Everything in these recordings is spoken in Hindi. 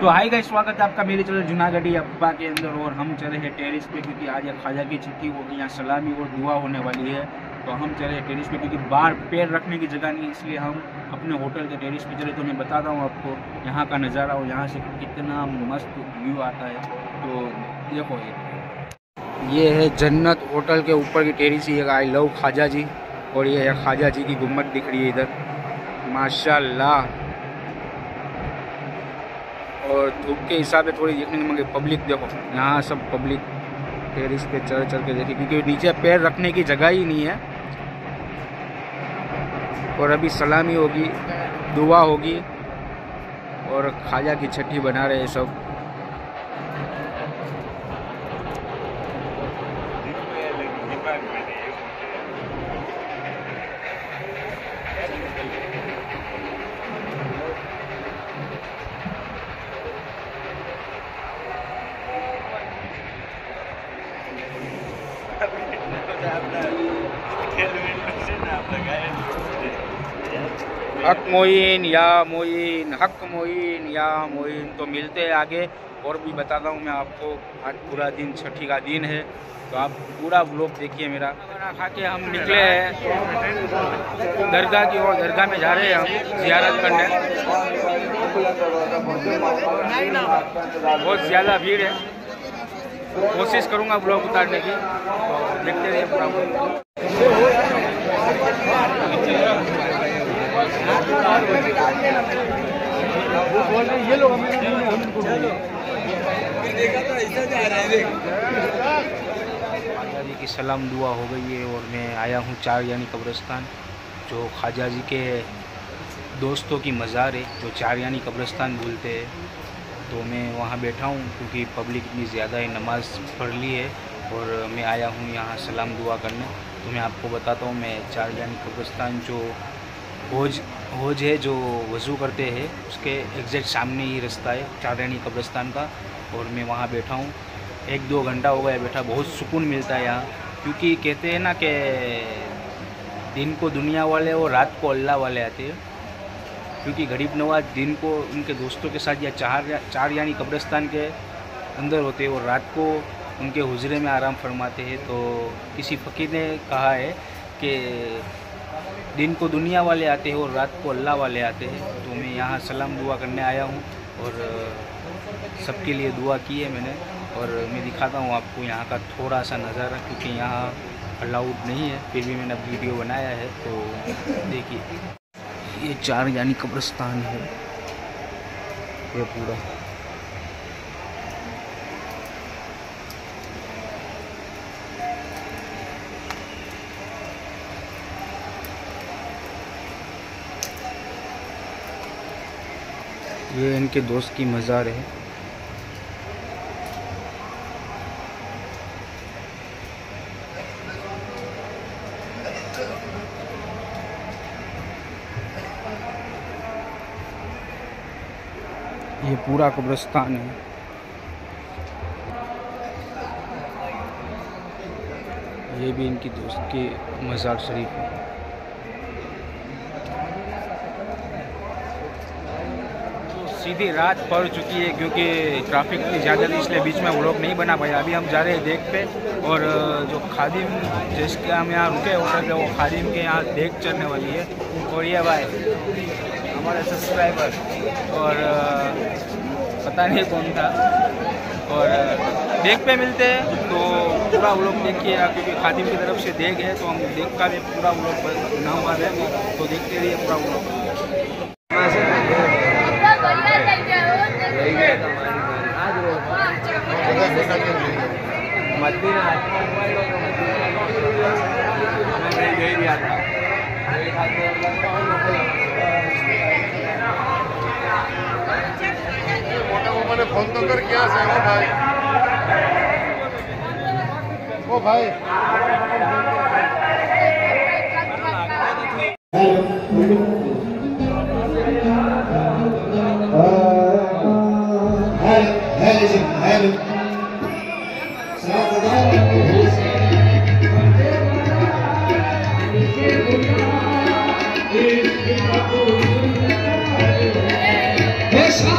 तो हाय गाइस, स्वागत है आपका मेरे चैनल जूनागढ़ी अब्बा के अंदर। और हम चले हैं टेरिस पे क्योंकि आज ख्वाजा की छुट्टी होगी, यहाँ सलामी और दुआ होने वाली है। तो हम चले हैं टेरिस पे क्योंकि बाहर पैर रखने की जगह नहीं, इसलिए हम अपने होटल के टेरिस पे चले। तो मैं बताता हूँ आपको यहाँ का नज़ारा और यहाँ से कितना मस्त व्यू आता है। तो देखो, ये है जन्नत होटल के ऊपर की टेरिस, ये आई लव ख्वाजा जी। और ये है ख्वाजा जी की गुम्बद दिख रही है इधर, माशाल्लाह। और धूप के हिसाब से थोड़ी देखने को मगर पब्लिक देखो, यहाँ सब पब्लिक टेरिस पे चढ़ के देखे क्योंकि नीचे पैर रखने की जगह ही नहीं है। और अभी सलामी होगी, दुआ होगी और ख्वाजा की छठी बना रहे हैं सब। हक मोइन या मोइन, हक मोइन या मोइन। तो मिलते हैं आगे और भी बताता हूँ मैं आपको। आज पूरा दिन छठी का दिन है, तो आप पूरा व्लॉग देखिए मेरा। खाना खा के हम निकले हैं दरगाह की ओर। दरगाह में जा रहे हैं हम ज़ियारत करने। बहुत ज़्यादा भीड़ है, कोशिश करूँगा ब्लॉग उतारने की, तो देखते रहिए पूरा ब्लॉग। ये लोग ख्वाजा जी की सलाम दुआ हो गई है और मैं आया हूँ चार यानी कब्रिस्तान, जो ख्वाजा जी के दोस्तों की मज़ार है, जो चार यानी कब्रिस्तान बोलते हैं। तो मैं वहाँ बैठा हूँ क्योंकि पब्लिक इतनी ज़्यादा है, नमाज़ पढ़ ली है और मैं आया हूँ यहाँ सलाम दुआ करने। तो मैं आपको बताता हूँ, मैं चार यानी कब्रिस्तान जो हौज है, जो वज़ू करते हैं, उसके एग्जैक्ट सामने ही रास्ता है चार यानी कब्रिस्तान का। और मैं वहाँ बैठा हूँ, 1-2 घंटा हो गया बैठा। बहुत सुकून मिलता है यहाँ, क्योंकि कहते हैं ना कि दिन को दुनिया वाले और रात को अल्लाह वाले आते हैं। क्योंकि गरीब नवाज दिन को उनके दोस्तों के साथ या चार यानी कब्रिस्तान के अंदर होते हैं और रात को उनके हुजरे में आराम फरमाते हैं। तो किसी फ़कीर ने कहा है कि दिन को दुनिया वाले आते हैं और रात को अल्लाह वाले आते हैं। तो मैं यहाँ सलाम दुआ करने आया हूँ और सबके लिए दुआ की है मैंने। और मैं दिखाता हूँ आपको यहाँ का थोड़ा सा नज़ारा, क्योंकि यहाँ अलाउड नहीं है, फिर भी मैंने वीडियो बनाया है। तो देखिए, ये चार यानी कब्रिस्तान है ये पूरा। ये इनके दोस्त की मज़ार है। ये पूरा कब्रिस्तान है। ये भी इनकी दोस्त की मज़ार शरीफ है। सीधी रात पड़ चुकी है क्योंकि ट्रैफिक इतनी ज़्यादा थी, इसलिए बीच में व्लॉग नहीं बना पाया। अभी हम जा रहे हैं देख पे, और जो खादिम जिसके हम यहाँ रुके होटल पे, वो खादिम के यहाँ देख चढ़ने वाली है। और ये भाई हमारे सब्सक्राइबर, और पता नहीं कौन था। और देख पे मिलते हैं, तो पूरा व्लॉग देखिएगा क्योंकि खादिम की तरफ से देख है, तो हम देख का भी पूरा व्लॉग बनाऊँगा मैं। तो देखते रहिए पूरा व्लॉग। मैंने फोन तो कर किया से ओ भाई Yes,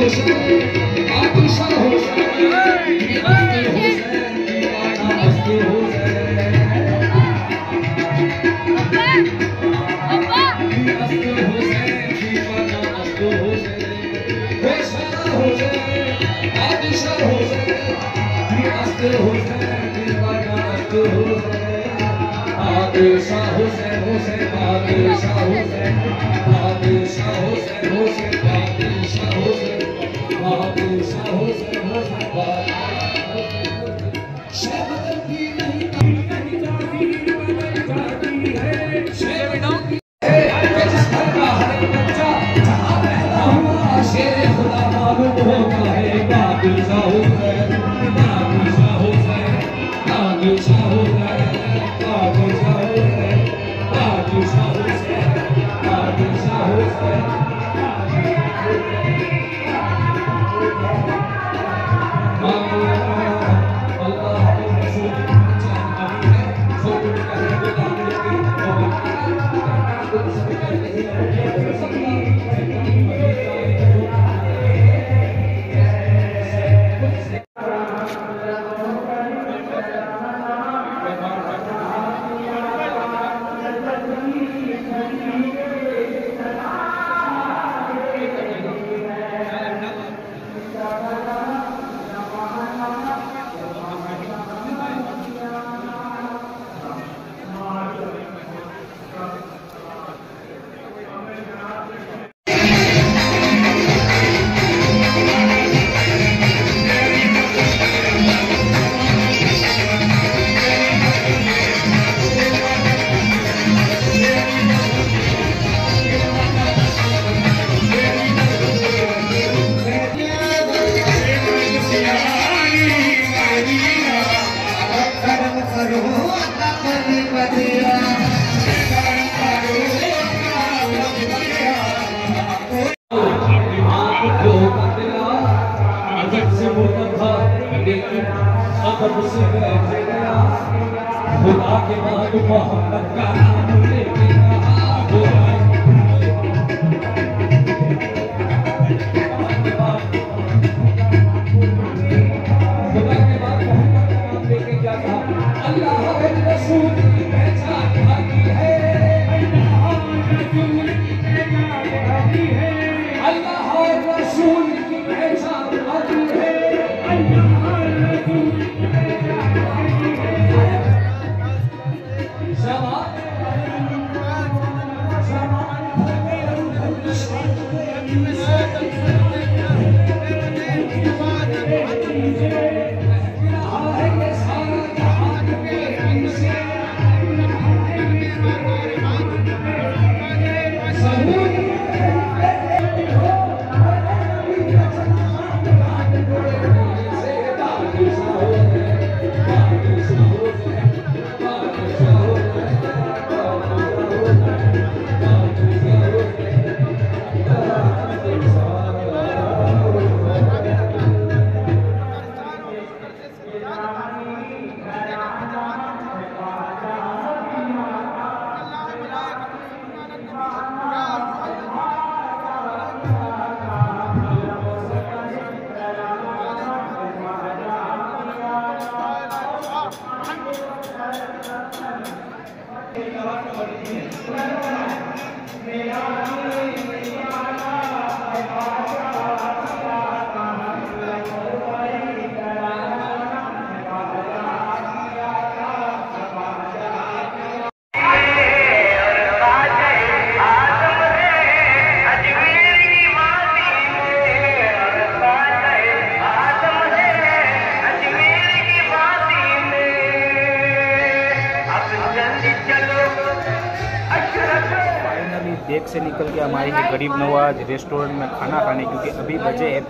देख से निकल के हम आएंगे गरीब नवाज रेस्टोरेंट में खाना खाने, क्योंकि अभी बजे हैं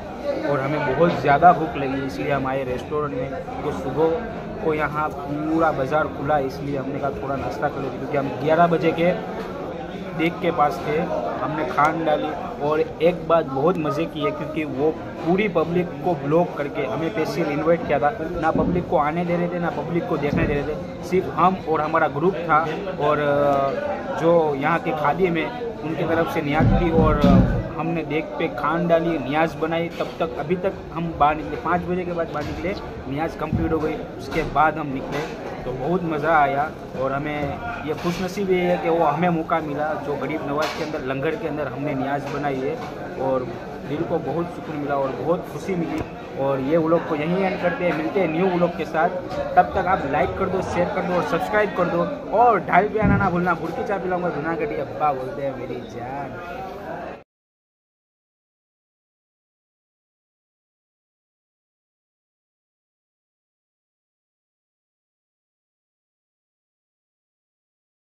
5 और हमें बहुत ज़्यादा भूख लगी, इसलिए हम आए रेस्टोरेंट में। तो सुबह को यहाँ पूरा बाज़ार खुला, इसलिए हमने कहा थोड़ा नाश्ता कर लेते, क्योंकि हम 11 बजे के देख के पास थे। हमने खान डाली और एक बात बहुत मज़े की है, क्योंकि वो पूरी पब्लिक को ब्लॉक करके हमें स्पेशल इनवाइट किया था। ना पब्लिक को आने दे रहे थे, ना पब्लिक को देखने दे रहे थे, सिर्फ हम और हमारा ग्रुप था। और जो यहाँ के खादी में उनके तरफ से नियाज थी और हमने देख पे खान डाली, नियाज बनाई। तब तक अभी तक हम बाहर निकले 5 बजे के बाद बाहर निकले, नियाज कंप्लीट हो गई, उसके बाद हम निकले। तो बहुत मज़ा आया और हमें ये खुशनसीबी है कि वो हमें मौका मिला जो गरीब नवाज के अंदर लंगर के अंदर हमने नियाज बनाई है और दिल को बहुत सुकून मिला और बहुत खुशी मिली। और ये व्लॉग को यहीं एंड करते हैं, मिलते हैं न्यू व्लॉग के साथ। तब तक आप लाइक कर दो, शेयर कर दो और सब्सक्राइब कर दो और ढाल पे आना ना भूलना। बुरकी चाय पिलाऊंगा जूनागढ़ी अब्बा बोलते हैं मेरी जान।